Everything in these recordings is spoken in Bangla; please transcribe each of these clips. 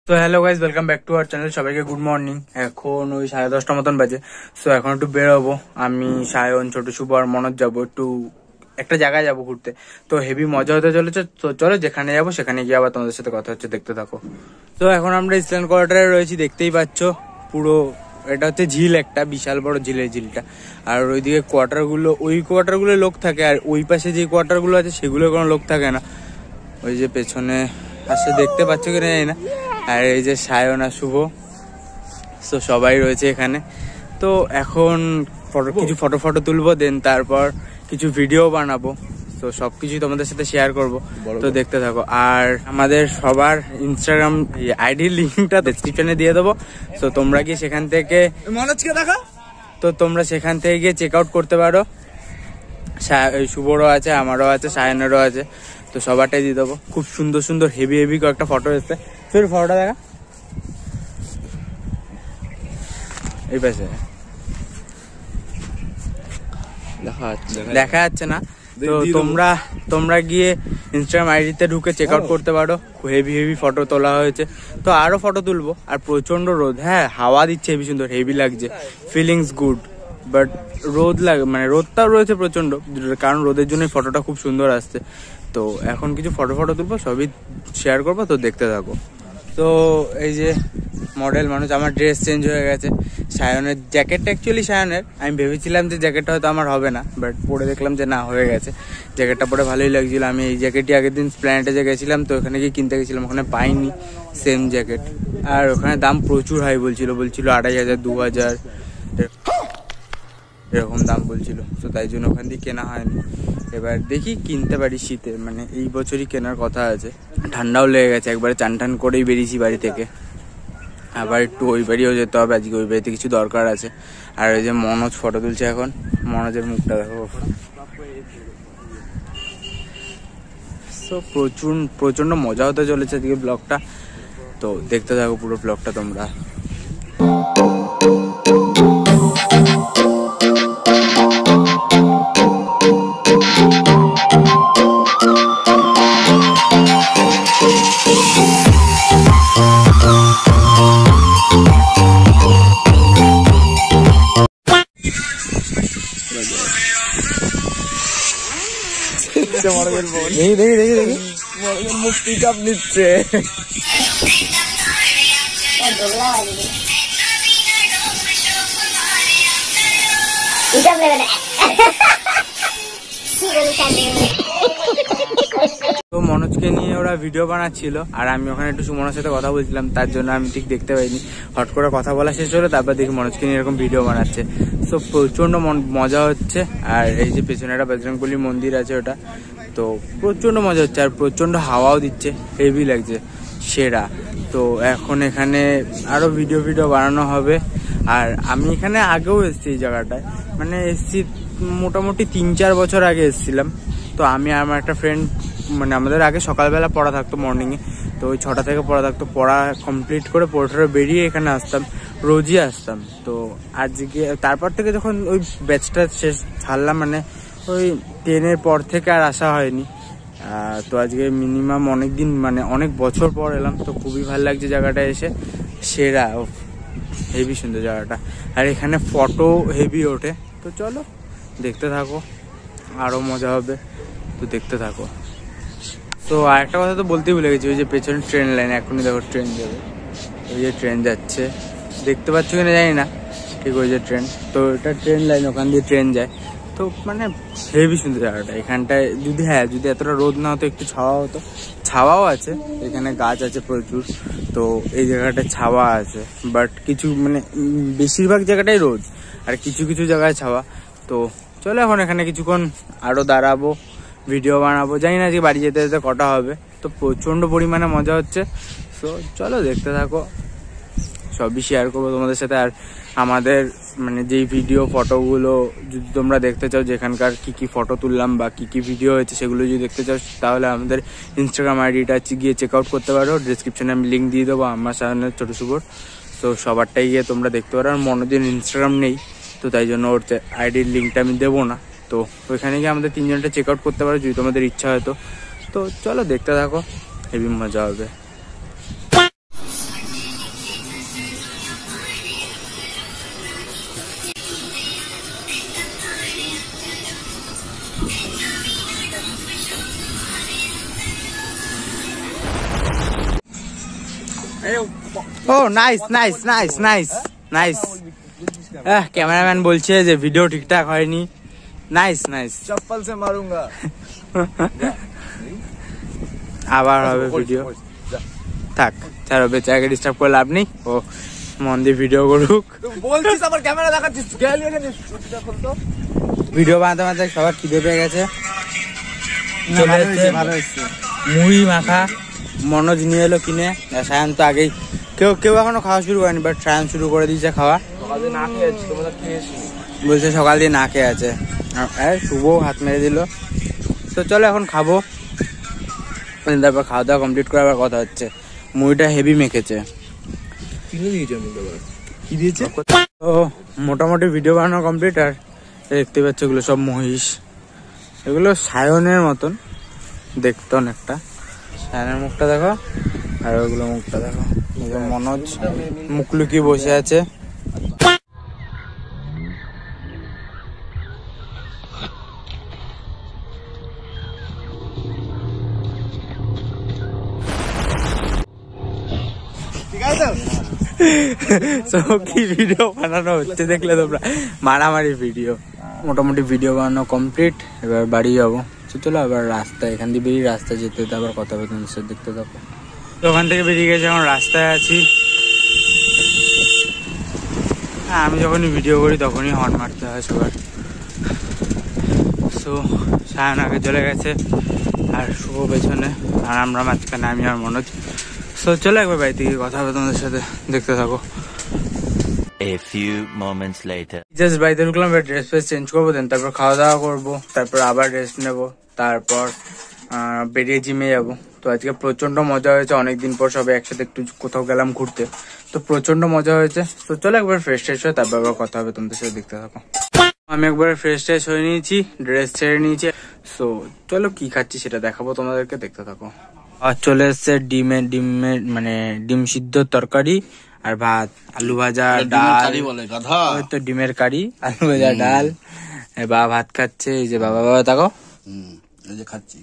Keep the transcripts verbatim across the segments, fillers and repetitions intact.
তো hello guys, welcome back to our channel. সবাইকে গুড মর্নিং। এখন ওই সাড়ে দশটা মতন বাজে। সো এখন একটু বেরোবো, আমি সায়ন, ছোট শুভ আর মনোজ যাবো একটু একটা জায়গায় যাবো ঘুরতে। তো হেভি মজা হতে চলেছে। তো চলো যেখানে যাবো সেখানে গিয়ে আবার তোমাদের সাথে কথা হচ্ছে, দেখতে থাকো। তো এখন আমরা ইসলাম কোয়ার্টারে রয়েছি, দেখতেই পাচ্ছ পুরো এটা হচ্ছে ঝিল, একটা বিশাল বড় ঝিলের ঝিলটা। আর ওইদিকে কোয়ার্টার গুলো, ওই কোয়ার্টার গুলো লোক থাকে, আর ওই পাশে যে কোয়ার্টার গুলো আছে সেগুলো কোনো লোক থাকে না। ওই যে পেছনে আসছে, দেখতে পাচ্ছ কিনা জানি না। আর এই যে সায়ন আর শুভ, তো সবাই রয়েছে এখানে। তো এখন ফটো কিছু ফটো ফটো তুলবো, দেন তারপর কিছু ভিডিও বানাবো। তো সবকিছু তোমাদের সাথে শেয়ার করব, তো দেখতে থাকো। আর আমাদের সবার ইনস্টাগ্রাম আইডির লিঙ্কটা ডেসক্রিপশনে দিয়ে দেবো। তো তোমরা গিয়ে সেখান থেকে মনোজকে দেখা, তো তোমরা সেখান থেকে গিয়ে চেক আউট করতে পারো। শুভরও আছে, আমারও আছে, সায়নেরও আছে। তো সবারটাই দিয়ে দেবো। খুব সুন্দর সুন্দর হেভি হেভি কয়েকটা ফটো এসছে। তোর ফটোটা দেখা, এই পাশে দেখা যাচ্ছে না। তো তোমরা তোমরা গিয়ে ইনস্টাগ্রাম আইডিতে ঢুকে চেক আউট করতে পারো। হেভি হেভি ফটো তোলা হয়েছে, তো আরো ফটো তুলবো। আর প্রচন্ড রোদ, হ্যাঁ হাওয়া দিচ্ছে হেভি সুন্দর, হেভি লাগছে, ফিলিংস গুড। বাট রোদ লাগে, মানে রোদটাও রয়েছে প্রচন্ড, কারণ রোদের জন্য ফটোটা খুব সুন্দর আসছে। তো এখন কিছু ফটো ফটো তুলবো, সবই শেয়ার করবো, তো দেখতে থাকো। তো এই যে মডেল মানুষ, আমার ড্রেস চেঞ্জ হয়ে গেছে। সায়নের জ্যাকেটটা অ্যাকচুয়ালি সায়নের, আমি ভেবেছিলাম যে জ্যাকেটটা হয়তো আমার হবে না, বাট পরে দেখলাম যে না, হয়ে গেছে। জ্যাকেটটা পরে ভালোই লাগছিল। আমি এই জ্যাকেটটি আগের দিন প্ল্যানেটে যে গেছিলাম, তো ওখানে গিয়ে কিনতে গেছিলাম, ওখানে পাইনি সেম জ্যাকেট। আর ওখানে দাম প্রচুর হাই বলছিল, বলছিল আড়াই হাজার দু হাজার এরকম দাম বলছিল। তো তাই জন্য ওখান দিয়ে কেনা হয়নি। এবার দেখি কিনতে পারি শীতে, মানে এই বছরই কেনার কথা আছে। ঠান্ডাও লেগে গেছে, একবারে চান টান করেই বেরিয়েছি বাড়ি থেকে। আবার একটু ওই বাড়িও যেতে হবে আজকে, ওই বাড়িতে কিছু দরকার আছে। আর ওই যে মনোজ ফটো তুলছে এখন, মনোজের মুখটা দেখো। তো প্রচুর প্রচন্ড মজা হতে চলেছে আজকে ব্লগটা, তো দেখতে থাকো পুরো ব্লগটা তোমরা। দেখি দেখি দেখি দেখি মুক্তি চাপ নিচ্ছে। তো মনোজকে নিয়ে ওরা ভিডিও বানাচ্ছিল, আর আমি ওখানে একটু সুমনের সাথে কথা বলছিলাম, তার জন্য আমি ঠিক দেখতে পাইনি। হট করে কথা বলা শেষ হলো, তারপর দেখি মনোজকে নিয়ে এরকম ভিডিও বানাচ্ছে। তো প্রচন্ড মজা হচ্ছে। আর এই যে পেছনে একটা বজরংবলী মন্দির আছে ওটা, তো প্রচন্ড মজা হচ্ছে। আর প্রচন্ড হাওয়াও দিচ্ছে, হেভি লাগছে, সেরা। তো এখন এখানে আরো ভিডিও ভিডিও বানানো হবে। আর আমি এখানে আগেও এসেছি এই জায়গাটায়, মানে এসছি মোটামুটি তিন চার বছর আগে এসেছিলাম। তো আমি আর আমার একটা ফ্রেন্ড, মানে আমাদের আগে সকালবেলা পড়া থাকতো মর্নিংয়ে, তো ওই ছটা থেকে পড়া থাকতো, পড়া কমপ্লিট করে পড়াটা বেরিয়ে এখানে আসতাম, রোজই আসতাম। তো আজকে তারপর থেকে যখন ওই ব্যাচটা শেষ ছাড়লাম, মানে ওই টেনের পর থেকে আর আসা হয়নি। তো আজকে মিনিমাম অনেক দিন, মানে অনেক বছর পর এলাম। তো খুবই ভালো লাগছে জায়গাটা এসে, সেরা, হেভি সুন্দর জায়গাটা। আর এখানে ফটো হেভি ওঠে। তো চলো দেখতে থাকো, আরো মজা হবে, তো দেখতে থাকো। তো আর একটা কথা তো বলতেই ভুলে গেছি, ওই যে পেছনে ট্রেন লাইন, এখনই দেখো ট্রেন যাবে, ওই যে ট্রেন যাচ্ছে, দেখতে পাচ্ছ কিনা জানি না ঠিক, ওই যে ট্রেন। তো এটা ট্রেন লাইন, ওখান দিয়ে ট্রেন যায়। তো মানে হেভি সুন্দর জায়গাটা এখানটায়। যদি হ্যাঁ যদি এতটা রোদ না হতো, একটু ছাওয়া হতো, ছাওয়াও আছে এখানে, গাছ আছে প্রচুর। তো এই জায়গাটায় ছাওয়া আছে, বাট কিছু মানে বেশিরভাগ জায়গাটাই রোদ, আর কিছু কিছু জায়গায় ছাওয়া। তো চলো এখন এখানে কিছুক্ষণ আরো দাঁড়াবো, ভিডিও বানাবো। জানি না যে বাড়ি যেতে যেতে কটা হবে। তো প্রচন্ড পরিমাণে মজা হচ্ছে। তো চলো দেখতে থাকো, সবই শেয়ার করবো তোমাদের সাথে। আর আমাদের মানে যেই ভিডিও ফটোগুলো যদি তোমরা দেখতে চাও, যেখানকার কি কি ফটো তুললাম বা কি কি ভিডিও হয়েছে সেগুলো যদি দেখতে চাও, তাহলে আমাদের ইনস্টাগ্রাম আইডিটা গিয়ে চেক আউট করতে পারো। ডিসক্রিপশনে আমি লিঙ্ক দিয়ে দেবো, আমার সামনে ছোট শুভর। তো সবারটাই গিয়ে তোমরা দেখতে পারো। আর মনোজের ইনস্টাগ্রাম নেই, তো তাই জন্য ওর আইডির লিঙ্কটা আমি দেবো না। তো ওইখানে গিয়ে আমাদের তিনজনটা চেক আউট করতে পারো যদি তোমাদের ইচ্ছা হয়তো। তো চলো দেখতে থাকো, হেভি মজা হবে। ও nice nice nice nice nice. Cameraman বলছে যে ভিডিও ঠিকঠাক হয়নি। Nice nice. চপ্পল সে মারুঙ্গা। আবার হবে ভিডিও। থাক ছাড়ো, বেচারাকে ডিস্টার্ব করে লাভ নেই, ও মন দিয়ে ভিডিও করুক। বলছিস আবার ক্যামেরা দেখাচ্ছিস, গেল এখানে ভিডিও বানাতে বানাতে সবার খিদে পেয়ে গেছে। ভালো হয়েছে ভালো হয়েছে। মুড়ি মাখা মনোজ নিয়ে এলো কিনে, সায়ন তো আগেই কেউ কেউ এখনো খাওয়া শুরু করেনি, বাট সায়ন শুরু করে দিয়েছে খাওয়া। সকাল দিয়ে না খেয়ে আছি, তোমরা খেয়েছি বলছে সকাল দিয়ে না খেয়ে আছে। শুভ হাত মেরে দিল। তো চলো এখন খাবো, তারপর খাওয়া দাওয়া কমপ্লিট করে আবার কথা হচ্ছে। মুড়িটা হেভি মেখেছে। কি দিয়েছে? তো মোটামুটি ভিডিও বানানো কমপ্লিট। আর দেখতে পাচ্ছ এগুলো সব মহিষ, এগুলো সায়নের মতন দেখতে অনেকটা। সায়নের মুখটা দেখো আর ওগুলো মুখটা দেখো। মনোজ মুখ লুকিয়ে বসে আছে। কি ভিডিও বানানো হচ্ছে দেখলে তোমরা, মারামারি ভিডিও। মোটামুটি ভিডিও বানানো কমপ্লিট, এবার বাড়ি যাবো। চলো আবার রাস্তা, এখান দিয়ে বেরিয়ে রাস্তা যেতে যেতে আবার কথা হবে তোমাদের সাথে, দেখতে থাকো। তো ওখান থেকে বেরিয়ে গেছে, এখন রাস্তায় আছি। হ্যাঁ, আমি যখনই ভিডিও করি তখনই হর্ন মারতে হয় সবার। সো সায়ন আগে চলে গেছে আর শুভ পেছনে, আর আমরা মাঝখানে, আমি আর মনোজ। সো চলো একবার বাড়িতে গিয়ে কথা হবে তোমাদের সাথে, দেখতে থাকো। A few moments later. Just বাড়িতে ঢুকলাম, ড্রেস ফ্রেস চেঞ্জ করবো, দেন তারপর খাওয়া দাওয়া করবো, তারপর আবার রেস্ট নেবো, তারপর বেরিয়ে জিমে যাবো। তো আজকে প্রচন্ড মজা হয়েছে, অনেকদিন পর সবাই একসাথে একটু কোথাও গেলাম ঘুরতে, তো প্রচন্ড মজা হয়েছে। তো চলো একবার ফ্রেশ ট্রেশ হয়ে তারপর আবার কথা হবে তোমাদের সাথে, দেখতে থাকো। আমি একবার ফ্রেশ ট্রেশ হয়ে নিয়েছি, ড্রেস ছেড়ে নিয়েছি। সো চলো কি খাচ্ছি সেটা দেখাবো তোমাদেরকে, দেখতে থাকো। আর চলে এসছে ডিমের ডিমের মানে ডিম সিদ্ধ তরকারি আর ভাত, আলু ভাজা, ডাল, তো ডিমের কারি, আলু ভাজা, ডাল। বাবা ভাত খাচ্ছে, এই যে বাবা বাবা তাকো, এই যে খাচ্ছি।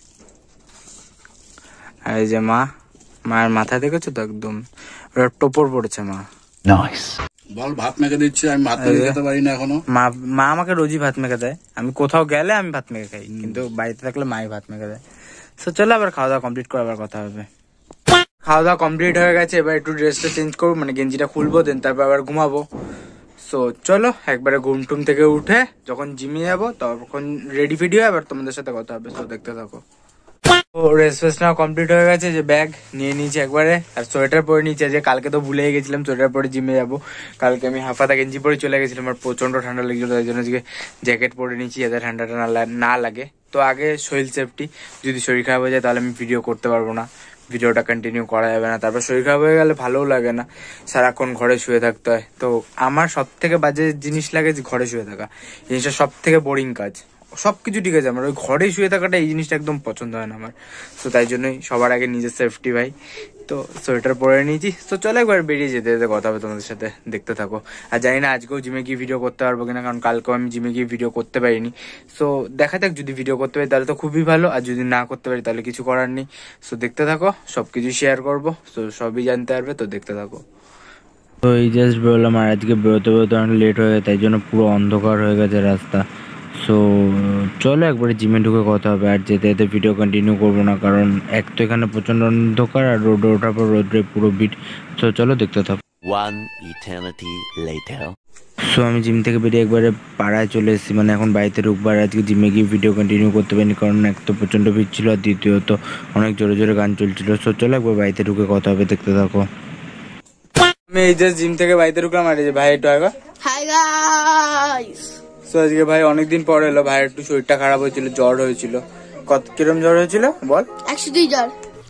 আর এই যে মা, মায়ের মাথা দেখেছো তো একদম ওরা টোপর পড়েছে মা। নাইস। বল ভাত মেখে দিচ্ছি, আমি ভাত মেখে খেতে পারি না এখনো। মা মা আমাকে রোজই ভাত মেখে দেয়, আমি কোথাও গেলে আমি ভাত মেখে খাই, কিন্তু বাড়িতে থাকলে মাই ভাত মেখে দেয়। তো চলো আবার খাওয়া দাওয়া কমপ্লিট করে আবার কথা হবে। খাওয়া দাওয়া কমপ্লিট হয়ে গেছে, এবার একটু ড্রেসটা চেঞ্জ করবো, মানে গেঞ্জিটা খুলবো, দেন তারপর আবার ঘুমাবো। সো চলো একবারে ঘুম টুম থেকে উঠে যখন জিমে যাবো তখন রেডি ফেডি হয়, আবার তোমাদের সাথে কথা হবে। তো দেখতে থাকো। তো রেস ফেস নেওয়া কমপ্লিট হয়ে গেছে, যে ব্যাগ নিয়ে নিয়েছি একবারে, আর সোয়েটার পরে নিয়েছি। যে কালকে তো ভুলেই গেছিলাম সোয়েটার পরে জিমে যাবো, কালকে আমি হাফাতা গেঞ্জি পরে চলে গেছিলাম, আর প্রচন্ড ঠান্ডা লেগেছিল, তাই জন্য আজকে জ্যাকেট পরে নিয়েছি যাতে ঠান্ডাটা না লাগে। তো আগে শরীর সেফটি, যদি শরীর খারাপ হয়ে যায় তাহলে আমি ভিডিও করতে পারবো না, ভিডিওটা কন্টিনিউ করা যাবে না। তারপর শরীর খারাপ হয়ে গেলে ভালোও লাগে না, সারাক্ষণ ঘরে শুয়ে থাকতে হয়। তো আমার সব থেকে বাজে জিনিস লাগে যে ঘরে শুয়ে থাকা, জিনিসটা সব থেকে বোরিং কাজ। সবকিছু ঠিক আছে, আমার ওই ঘরে শুয়ে থাকাটা এই জিনিসটা একদম পছন্দ হয় না আমার। তো তাই জন্যই সবার আগে নিজের সেফটি ভাই। তো সোয়েটার পরে নিয়েছি। তো চলো একবার বেরিয়ে যেতে যেতে কথা হবে তোমাদের সাথে, দেখতে থাকো। আর জানি না আজকেও জিমে গিয়ে ভিডিও করতে পারবো কিনা, কারণ কালকেও আমি জিমে গিয়ে ভিডিও করতে পারিনি। সো দেখা যাক, যদি ভিডিও করতে পারি তাহলে তো খুবই ভালো, আর যদি না করতে পারি তাহলে কিছু করার নেই। সো দেখতে থাকো, সবকিছু শেয়ার করবো, তো সবই জানতে পারবে, তো দেখতে থাকো। তো এই জাস্ট বেরোলাম, আর আজকে বেরোতে বেরোতে অনেক লেট হয়ে গেছে, তাই জন্য পুরো অন্ধকার হয়ে গেছে রাস্তা। সো চলো একবারে জিমে ঢুকে কথা হবে, আর যেতে যেতে ভিডিও কন্টিনিউ করবো না, কারণ এক তো এখানে প্রচন্ড অন্ধকার, আর রোডে ওঠার পর রোদ্রে পুরো বিট। তো চলো দেখতে থাকো। One eternity later. সো আমি জিম থেকে বেরিয়ে একবারে পাড়ায় চলে এসেছি, মানে এখন বাড়িতে ঢুকবার। আজকে জিমে গিয়ে ভিডিও কন্টিনিউ করতে পারিনি, কারণ এক তো প্রচন্ড ভিড় ছিল, আর দ্বিতীয়ত অনেক জোরে জোরে গান চলছিল। সো চলো একবার বাড়িতে ঢুকে কথা হবে, দেখতে থাকো। আমি এই জাস্ট জিম থেকে বাড়িতে ঢুকলাম, আর এই যে ভাই একটু আগে হাই গাইস। সো আজকে ভাই অনেকদিন পর এলো, ভাইয়ের একটু শরীরটা খারাপ হয়েছিল, জ্বর হয়েছিল। কত কিরম জ্বর হয়েছিল বল? একশো দুই জ্বর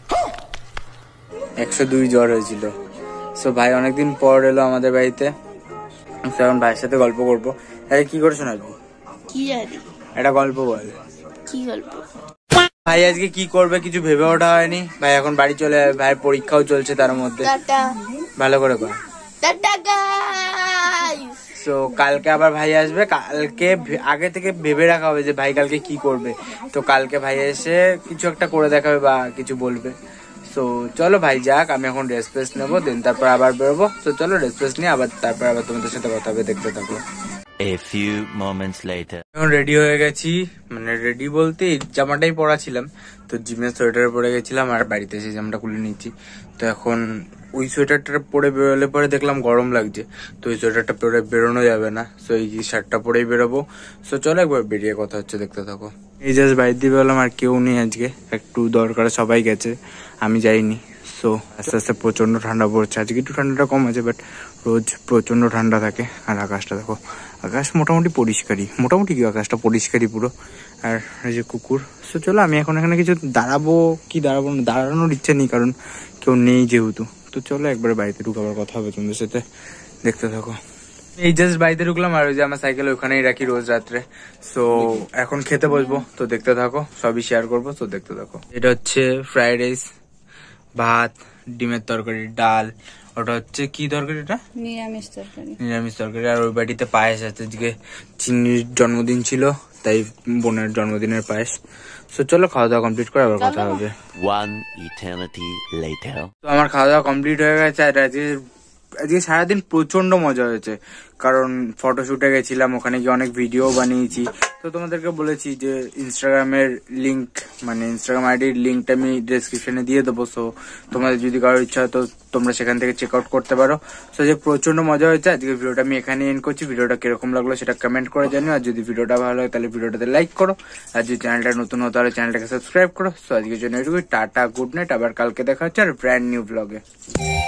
একশো দুই জ্বর হয়েছিল। সো ভাই অনেকদিন পর এলো আমাদের বাড়িতে, এখন ভাইয়ের সাথে গল্প করবো। আরে কি করে শোনাবি? কি জানি, একটা গল্প বল। কি গল্প? ভাই আজকে কি করবে কিছু ভেবে ওঠা হয়নি, ভাই এখন বাড়ি চলে যাবে, ভাইয়ের পরীক্ষাও চলছে তার মধ্যে। ভালো করে কর। তো কালকে আবার ভাই আসবে, কালকে আগে থেকে ভেবে রাখা হবে যে ভাই কালকে কি করবে। তো কালকে ভাই এসে কিছু একটা করে দেখাবে বা কিছু বলবে। সো চলো ভাই যাক, আমি এখন ড্রেস ফ্রেস নেবো, দেন তারপর আবার বেরোবো। তো চলো ড্রেস ফ্রেস নিয়ে আবার তারপর আবার তোমাদের সাথে কথা হবে, দেখতে থাকো। A few moments later. এখন রেডি হয়ে গেছি, মানে রেডি বলতে জামাটাই পরা ছিলাম, তো জিমের সোয়েটার পরে গেছিলাম আর বাড়িতে এসে জামাটা খুলে নিচ্ছি। তো এখন ওই সোয়েটারটা পরে বেরোলে পরে দেখলাম গরম লাগছে, তো ওই সোয়েটারটা পরে বেরোনো যাবে না, সো এই শার্টটা পরেই বেরোবো। সো চলো একবার বেরিয়ে কথা হচ্ছে, দেখতে থাকো। এই জাস্ট বাইরে দিয়ে বেরোলাম, আর কেউ নেই আজকে, একটু দরকার সবাই গেছে, আমি যাইনি। সো আস্তে আস্তে প্রচন্ড ঠান্ডা পড়ছে, আজকে একটু ঠান্ডাটা কম আছে, বাট রোজ প্রচন্ড ঠান্ডা থাকে। আর আকাশটা দেখো, আকাশ মোটামুটি পরিষ্কারই, মোটামুটি কি আকাশটা পরিষ্কারই পুরো। আর এই যে কুকুর। সো চলো আমি এখন এখানে কিছু দাঁড়াবো কি দাঁড়াবো না, দাঁড়ানোর ইচ্ছে নেই কারণ কেউ নেই যেহেতু। তো চলো একবার বাড়িতে ঢুকাবার কথা হবে তোমাদের সাথে, দেখতে থাকো। এই জাস্ট বাড়িতে ঢুকলাম, আর ওই যে আমার সাইকেল ওখানেই রাখি রোজ রাত্রে। সো এখন খেতে বসবো, তো দেখতে থাকো, সবই শেয়ার করবো, তো দেখতে থাকো। এটা হচ্ছে ফ্রাইড রাইস, ভাত, ডিমের তরকারি, ডাল। ওটা হচ্ছে কি তরকারিটা? নিরামিষ তরকারি। নিরামিষ তরকারি। আর ওই বাড়িতে পায়েস আছে, আজকে চিনির জন্মদিন ছিল, তাই বোনের জন্মদিনের পায়েস। তো চলো খাওয়া দাওয়া কমপ্লিট করে আবার কথা হবে। One eternity later. তো আমার খাওয়া দাওয়া কমপ্লিট হয়ে গেছে, আর আজকে আজকে সারাদিন প্রচন্ড মজা হয়েছে, কারণ ফটোশুটে গেছিলাম, ওখানে গিয়ে অনেক ভিডিও বানিয়েছি। তো তোমাদেরকে বলেছি যে ইনস্টাগ্রামের লিঙ্ক, মানে ইনস্টাগ্রাম আইডির লিঙ্কটা আমি ডেসক্রিপশনে দিয়ে দেবো। সো তোমাদের যদি কারোর ইচ্ছা হয় তো তোমরা সেখান থেকে চেক আউট করতে পারো। সো যে প্রচন্ড মজা হয়েছে, আজকে ভিডিওটা আমি এখানে এন্ড করছি। ভিডিওটা কিরকম লাগলো সেটা কমেন্ট করে জানিও, আর যদি ভিডিওটা ভালো লাগে তাহলে ভিডিওটাতে লাইক করো, আর যদি চ্যানেলটা নতুন হতো তাহলে চ্যানেলটাকে সাবস্ক্রাইব করো। সো আজকের জন্য এটুকুই, টাটা, গুড নাইট, আবার কালকে দেখা হচ্ছে আর ব্র্যান্ড নিউ ব্লগে।